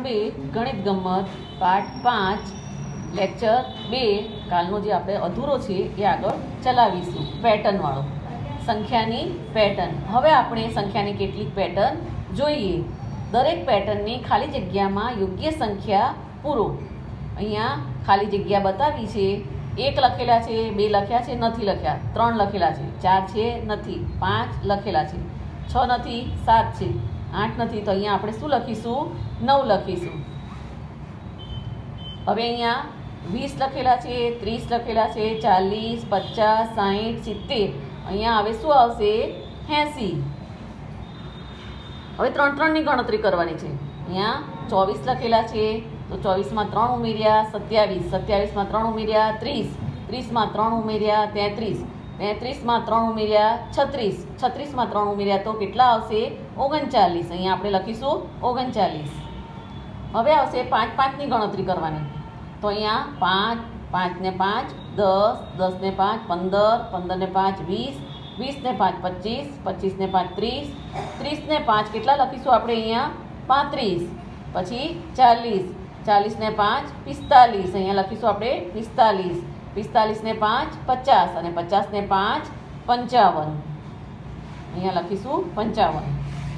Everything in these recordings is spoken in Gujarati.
2 ગણિત ગમ્મત પાઠ 5 લેક્ચર 2 કાલનો જે આપણે અધૂરો છે એ આગળ ચલાવીશું. પેટર્નવાળો સંખ્યાની પેટર્ન. હવે આપણે સંખ્યાની કેટલીક પેટર્ન જોઈએ. દરેક પેટર્નની ખાલી જગ્યામાં યોગ્ય સંખ્યા પૂરો. અહીંયા ખાલી જગ્યા બતાવી છે. 1 લખેલા છે, 2 લખ્યા છે, નથી લખ્યા, 3 લખેલા છે, 4 છે, નથી, 5 લખેલા છે, 6 નથી, 7 છે, 8 નથી. તો અહીંયા આપણે શું લખીશું? 9 લખીશું. હવે અહીંયા 20 લખેલા છે, 30 લખેલા છે, 40, 50, 60, 70. અહીંયા હવે શું આવશે? 80. હવે 3 ની ગણતરી કરવાની છે. અહીંયા 24 લખેલા છે, તો 24માં 3 ઉમેર્યા 27, 27માં 3 ઉમેર્યા 30, 30માં 3 ઉમેર્યા 33, 33માં 3 ઉમેર્યા 36, 36માં 3 ઉમેર્યા તો કેટલા આવશે? 39. અહીંયા આપણે લખીશું 39. હવે આવશે 5 5 ની ગણતરી કરવાની. તો અહીંયા 5, 5 ને 5 10, 10 ને 5 15, 15 ને 5 20, 20 ને 5 25, 25 ને 5 30, 30 ને 5 કેટલા લખીશું આપણે? અહીંયા 35. પછી 40, 40 ને 5 45. અહીંયા લખીશું આપણે 45, 45 ને 5 50 અને 50 ને 5 55. અહીંયા લખીશું 55.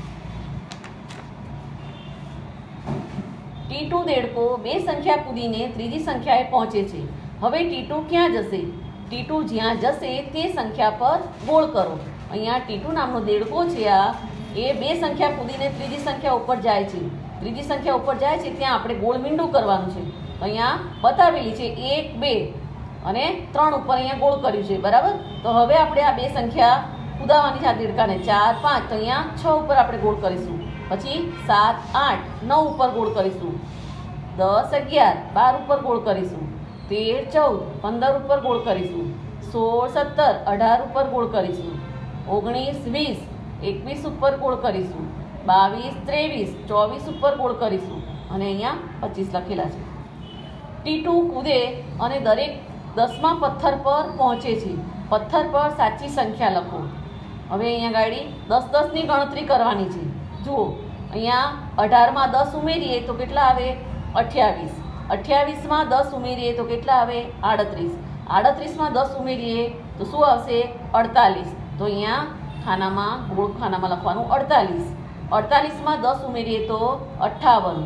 T2 દેડકો 2 સંખ્યા કૂદીને ત્રીજી સંખ્યાએ પહોંચે છે. હવે T2 ક્યાં જશે? T2 જ્યાં જશે તે સંખ્યા પર ગોળ કરો. અહીંયા T2 નામનો દેડકો છે આ, એ 2 સંખ્યા કૂદીને ત્રીજી સંખ્યા ઉપર જાય છે. ત્રીજી સંખ્યા ઉપર જાય છે ત્યાં આપણે ગોળ મીંડું કરવાનું છે. તો અહીંયા બતાવેલી છે 1 2 અને 3 ઉપર અહીંયા ગોળ કર્યું છે, બરાબર. તો હવે આપણે આ 2 સંખ્યા કૂદાવવાની છે આ દેડકાને. 4 5 તો અહીંયા 6 ઉપર આપણે ગોળ કરીશું. પછી 7 8 9 ઉપર ગોળ કરીશું. 10 11 12 ઉપર ગોળ કરીશું. 13 14 15 ઉપર ગોળ કરીશું. 16 17 18 ઉપર ગોળ કરીશું. 19 20 21 ઉપર ગોળ કરીશું. 22 23 24 ઉપર ગોળ કરીશું. અને અહીંયા 25 લખેલા છે. T2 કૂદે અને દરેક 10મા પથ્થર પર પહોંચે છે. પથ્થર પર સાચી સંખ્યા લખો. હવે અહીંયા ગાડી 10 10 ની ગણતરી કરવાની છે. જુઓ, અહીંયા 18માં 10 ઉમેરીએ તો કેટલા આવે? 28. 28માં 10 ઉમેરીએ તો કેટલા આવે? 38. 38માં 10 ઉમેરીએ તો શું આવશે? 48. તો અહીંયા ખાનામાં ગોળ ખાનામાં લખવાનું 48. 48માં 10 ઉમેરીએ તો 58.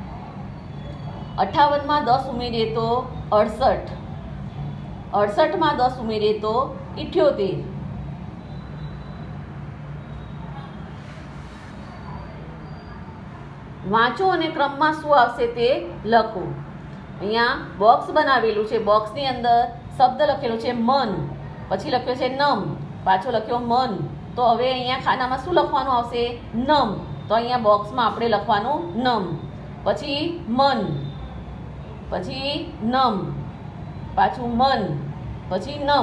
58માં 10 ઉમેરીએ તો 68. 68માં 10 ઉમેરીએ તો 78. વાંચો અને ક્રમમાં શું આવશે તે લખો. અહીંયા બોક્સ બનાવેલું છે. બોક્સની અંદર શબ્દ લખેલો છે મન, પછી લખ્યો છે નમ, પાછો લખ્યો મન. તો હવે અહીંયા ખાનામાં શું લખવાનું આવશે? નમ. તો અહીંયા બોક્સમાં આપણે લખવાનું નમ, પછી મન, પછી નમ, પાછું મન, પછી નમ.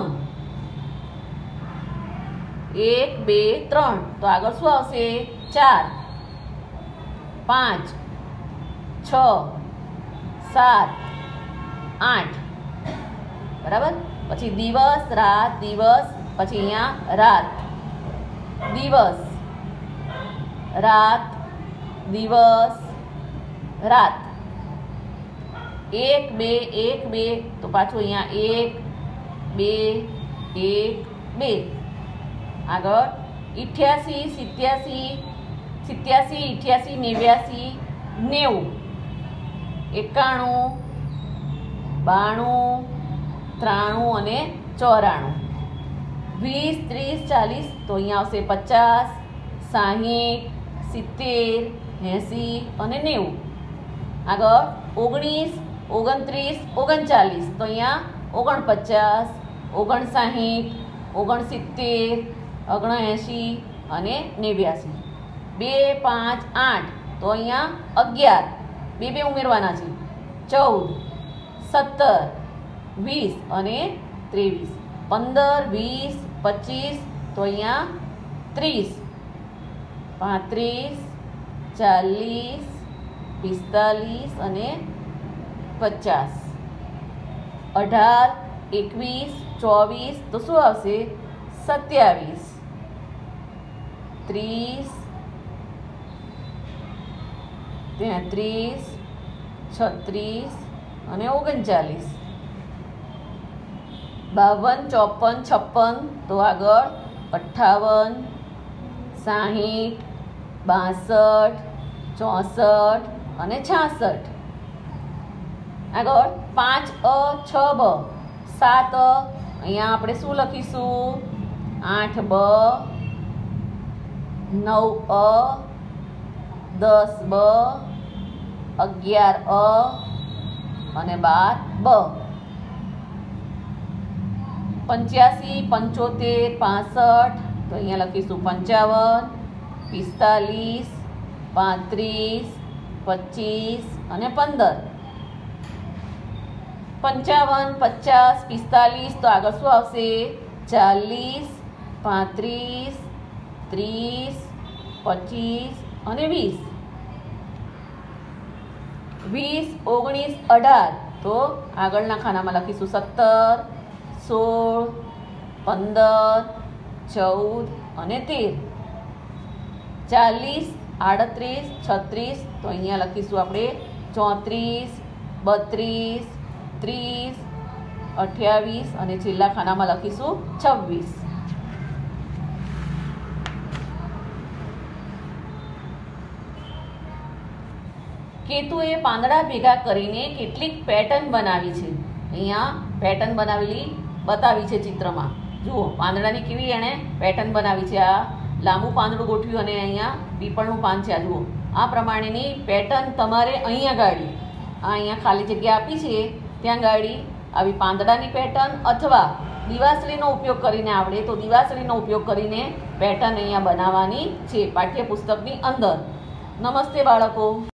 1 2 3. તો આગળ શું આવશે? 4 5 6 7 8. બરાબર. પછી દિવસ રાત દિવસ, પછી અહીંયા રાત દિવસ રાત દિવસ રાત. 1 2 1 2. તો પાછું અહીંયા 1 2 1 2. આગળ 88 87 87 88 89 90 91 92 93 અને 94. 20 30 40. તો અહીંયા આવશે 50 60 70 80 અને 90. આગળ 19 29 39. તો અહીંયા 49 59 69 79 અને 89. 2 5 8. તો અહીંયા 11 2 2 ઉમેરવાના છે. 14 17 20 અને 23. 15 20 25. તો અહીંયા 30 35 40 45 અને 50. 18 21 24. તો શું આવશે? 27 30 33 36 અને 39, 52, 54, 56, તો આગળ 58, 60, 62, 64 અને 66. આગળ 5 અ 6 બ 7 અ, અહીંયા આપણે શું લખીશું? 8 બ 9 અ 10 બ 11 અ અને 12 બ. 85, 75, 65, તો અહીંયા લખીશું 55, 45, 35, 25 અને 15. 55, 50, 45, તો આગળ શું આવશે? 40, 35, 30, 25 અને 20. 20, 19, 18, તો આગળના ખાનામાં લખીશું 17, 16, 15, 14 અને 13. 40, 38, 36, તો અહીંયા લખીશું આપણે 34, 32, 30, 28 અને છેલ્લા ખાનામાં લખીશું 26. કેતુએ પાંદડા ભેગા કરીને કેટલીક પેટર્ન બનાવી છે. અહીંયા પેટર્ન બનાવેલી બતાવી છે ચિત્રમાં. જુઓ પાંદડાની કેવી એણે પેટર્ન બનાવી છે. આ લાંબુ પાંદડું ગોઠવ્યું અને અહીંયા પીપળનું પાન છે. આ જુઓ આ પ્રમાણેની પેટર્ન તમારે અહીંયા ગાડી, આ અહીંયા ખાલી જગ્યા આપી છે ત્યાં ગાડી આવી પાંદડાની પેટર્ન અથવા દિવાસળીનો ઉપયોગ કરીને આવડે તો દિવાસળીનો ઉપયોગ કરીને પેટર્ન અહીંયા બનાવવાની છે પાઠ્યપુસ્તકની અંદર. નમસ્તે બાળકો.